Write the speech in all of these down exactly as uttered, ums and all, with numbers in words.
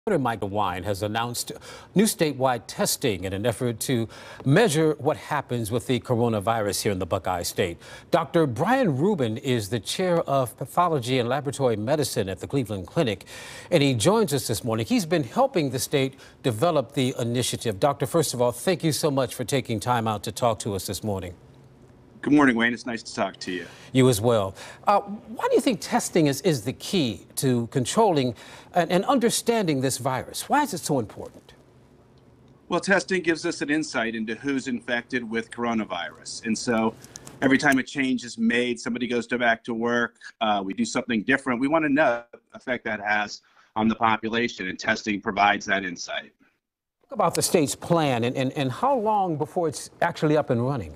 Governor Mike DeWine has announced new statewide testing in an effort to measure what happens with the coronavirus here in the Buckeye State. Doctor Brian Rubin is the chair of Pathology and Laboratory Medicine at the Cleveland Clinic, and he joins us this morning. He's been helping the state develop the initiative. Doctor, first of all, thank you so much for taking time out to talk to us this morning. Good morning, Wayne. It's nice to talk to you. You as well. Uh, why do you think testing is, is the key to controlling and, and understanding this virus? Why is it so important? Well, testing gives us an insight into who's infected with coronavirus. And so every time a change is made, somebody goes to back to work, uh, we do something different, we want to know the effect that has on the population, and testing provides that insight. Talk about the state's plan and, and, and how long before it's actually up and running?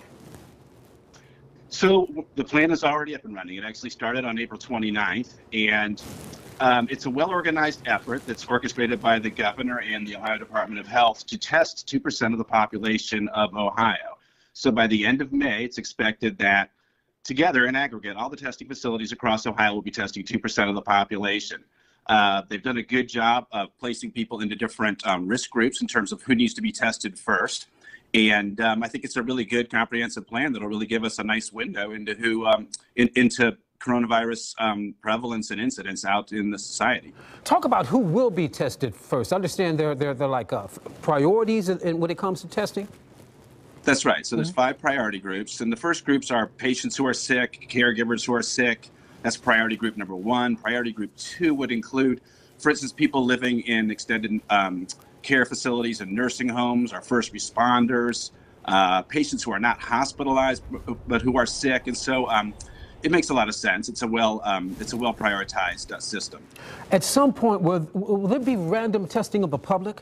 So the plan is already up and running. It actually started on April twenty-ninth, and um, it's a well-organized effort that's orchestrated by the governor and the Ohio Department of Health to test two percent of the population of Ohio. So by the end of May, it's expected that together in aggregate, all the testing facilities across Ohio will be testing two percent of the population. Uh, they've done a good job of placing people into different um, risk groups in terms of who needs to be tested first. And um, I think it's a really good comprehensive plan that'll really give us a nice window into who um, in, into coronavirus um, prevalence and incidence out in the society. Talk about who will be tested first. I understand there there they're like uh, priorities in, in when it comes to testing. That's right. So there's Mm-hmm. five priority groups, and the first groups are patients who are sick, caregivers who are sick. That's priority group number one. Priority group two would include, for instance, people living in extended um, care facilities and nursing homes, our first responders, uh, patients who are not hospitalized but who are sick, and so um, it makes a lot of sense. It's a well, um, it's a well prioritized uh, system. At some point, will, will there be random testing of the public?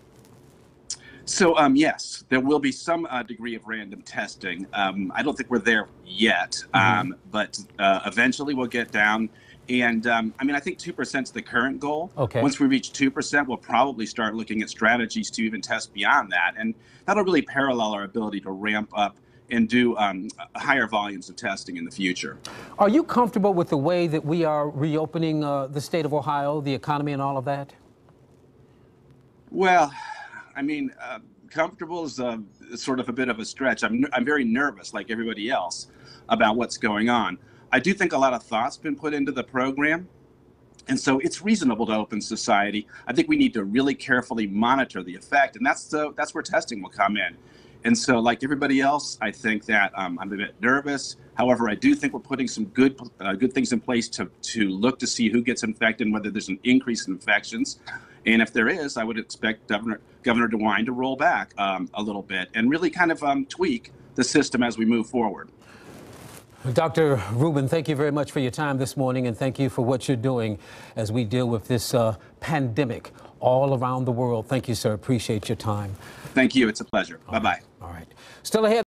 So um, yes, there will be some uh, degree of random testing. Um, I don't think we're there yet, Mm-hmm. um, but uh, eventually we'll get down. And um, I mean, I think two percent is the current goal. Okay. Once we reach two percent, we'll probably start looking at strategies to even test beyond that. And that'll really parallel our ability to ramp up and do um, higher volumes of testing in the future. Are you comfortable with the way that we are reopening uh, the state of Ohio, the economy and all of that? Well, I mean, uh, comfortable is uh, sort of a bit of a stretch. I'm, I'm very nervous, like everybody else, about what's going on. I do think a lot of thought's been put into the program, and so it's reasonable to open society. I think we need to really carefully monitor the effect, and that's the, that's where testing will come in. And so, like everybody else, I think that um, I'm a bit nervous. However, I do think we're putting some good uh, good things in place to to look to see who gets infected and whether there's an increase in infections. And if there is, I would expect Governor Governor DeWine to roll back um, a little bit and really kind of um, tweak the system as we move forward. Doctor Rubin, thank you very much for your time this morning, and thank you for what you're doing as we deal with this uh, pandemic all around the world. Thank you, sir. Appreciate your time. Thank you. It's a pleasure. Bye-bye. All right. Still ahead.